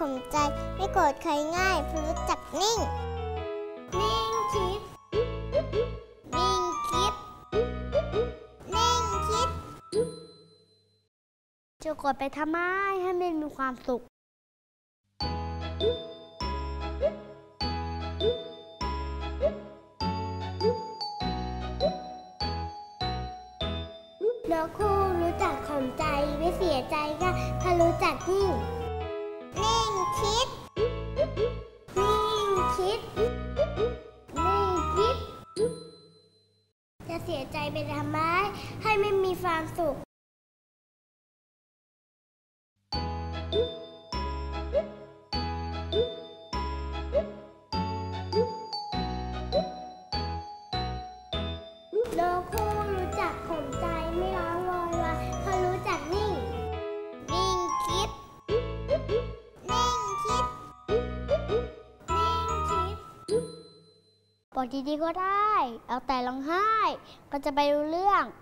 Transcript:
ข่มใจไม่โกรธใครง่ายเพราะรู้จักนิ่งนิ่งคิดนิ่งคิดนิ่งคิดจะโกรธไปทำไมให้มันมีความสุขนกคู่รู้จักข่มใจไม่เสียใจก็ถ้ารู้จักนิ่งนิ่งคิดนิ่งคิดนิ่งคิดจะเสียใจไปทำไมให้ไม่มีความสุขนกคู่รู้จักข่มใจไม่ร้องโวยวายเพราะรู้จักนิ่งนิ่งคิดนิ่งคิดนิ่งคิดบอกดีๆก็ได้เอาแต่ร้องไห้ก็จะไปรู้เรื่อง